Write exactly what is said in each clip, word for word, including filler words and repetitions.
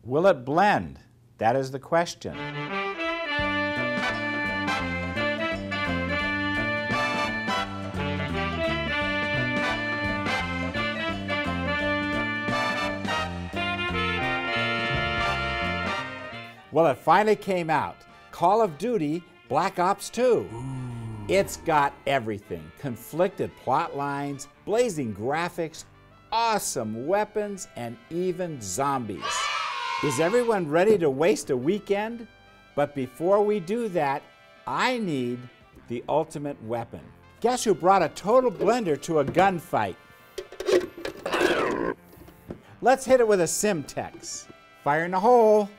Will it blend? That is the question. Well, it finally came out. Call of Duty Black Ops two. Ooh. It's got everything. Conflicted plot lines, blazing graphics, awesome weapons, and even zombies. Is everyone ready to waste a weekend? But before we do that, I need the ultimate weapon. Guess who brought a total blender to a gunfight? Let's hit it with a Simtex. Fire in the hole.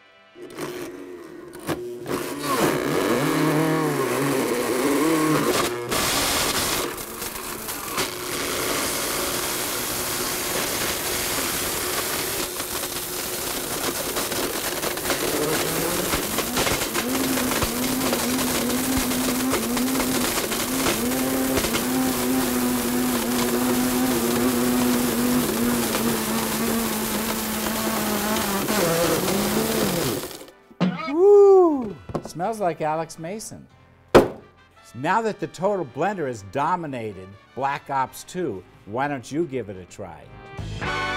Smells like Alex Mason. Now that the total blender has dominated Black Ops two, why don't you give it a try?